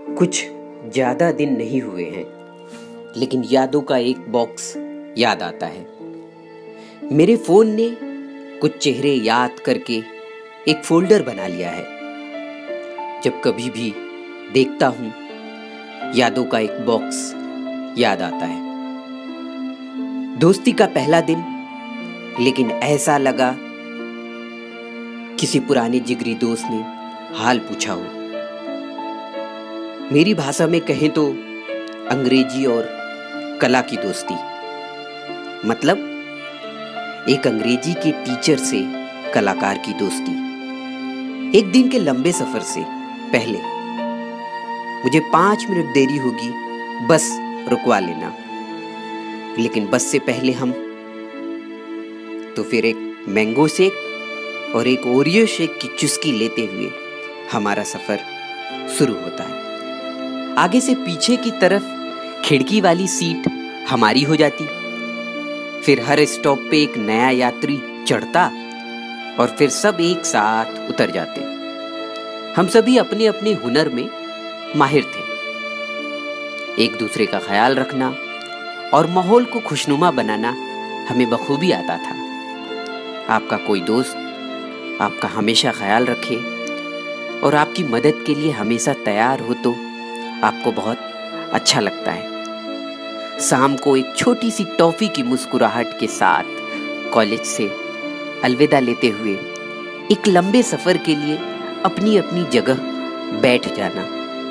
कुछ ज़्यादा दिन नहीं हुए हैं, लेकिन यादों का एक बॉक्स याद आता है। मेरे फ़ोन ने कुछ चेहरे याद करके एक फोल्डर बना लिया है। जब कभी भी देखता हूँ, यादों का एक बॉक्स याद आता है। दोस्ती का पहला दिन, लेकिन ऐसा लगा किसी पुराने जिगरी दोस्त ने हाल पूछा हो। मेरी भाषा में कहें तो अंग्रेजी और कला की दोस्ती, मतलब एक अंग्रेजी के टीचर से कलाकार की दोस्ती। एक दिन के लंबे सफर से पहले मुझे 5 मिनट देरी होगी, बस रुकवा लेना। लेकिन बस से पहले हम तो फिर एक मैंगो शेक और एक ओरियो शेक की चुस्की लेते हुए हमारा सफर शुरू होता है। आगे से पीछे की तरफ खिड़की वाली सीट हमारी हो जाती, फिर हर स्टॉप पे एक नया यात्री चढ़ता और फिर सब एक साथ उतर जाते। हम सभी अपने अपने हुनर में माहिर थे। एक दूसरे का ख्याल रखना और माहौल को खुशनुमा बनाना हमें बखूबी आता था। आपका कोई दोस्त आपका हमेशा ख्याल रखे और आपकी मदद के लिए हमेशा तैयार हो तो आपको बहुत अच्छा लगता है। शाम को एक छोटी सी टॉफी की मुस्कुराहट के साथ कॉलेज से अलविदा लेते हुए एक लंबे सफर के लिए अपनी अपनी जगह बैठ जाना।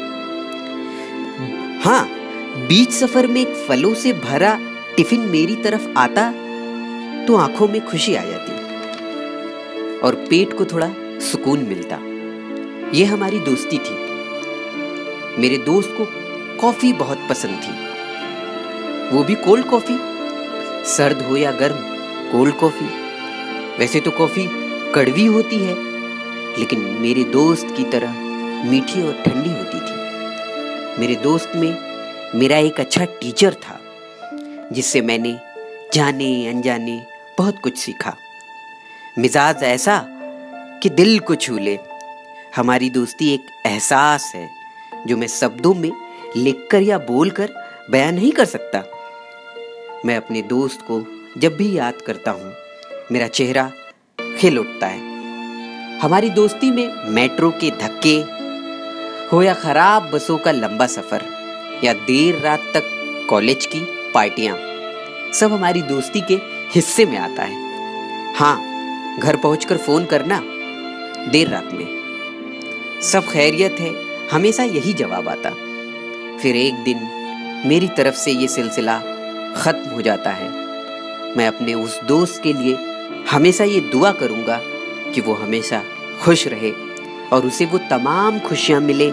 हाँ, बीच सफर में एक फलों से भरा टिफिन मेरी तरफ आता तो आंखों में खुशी आ जाती और पेट को थोड़ा सुकून मिलता। यह हमारी दोस्ती थी। मेरे दोस्त को कॉफी बहुत पसंद थी, वो भी कोल्ड कॉफी, सर्द हो या गर्म कोल्ड कॉफी। वैसे तो कॉफी कड़वी होती है, लेकिन मेरे दोस्त की तरह मीठी और ठंडी होती थी। मेरे दोस्त में मेरा एक अच्छा टीचर था, जिससे मैंने जाने अनजाने बहुत कुछ सीखा। मिजाज ऐसा कि दिल को छू ले। हमारी दोस्ती एक एहसास है जो मैं शब्दों में लिखकर या बोलकर बयान नहीं कर सकता। मैं अपने दोस्त को जब भी याद करता हूँ, मेरा चेहरा खिल उठता है। हमारी दोस्ती में मेट्रो के धक्के हो या खराब बसों का लंबा सफर या देर रात तक कॉलेज की पार्टियां, सब हमारी दोस्ती के हिस्से में आता है। हाँ, घर पहुंचकर फोन करना देर रात में, सब खैरियत है, हमेशा यही जवाब आता। फिर एक दिन मेरी तरफ से ये सिलसिला खत्म हो जाता है। मैं अपने उस दोस्त के लिए हमेशा ये दुआ करूंगा कि वो हमेशा खुश रहे और उसे वो तमाम खुशियां मिले।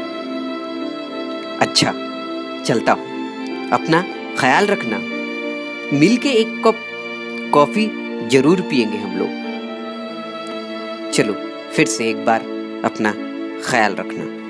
अच्छा, चलता हूँ, अपना ख्याल रखना। मिलके एक कप कॉफी जरूर पिएंगे हम लोग। चलो, फिर से एक बार अपना ख्याल रखना।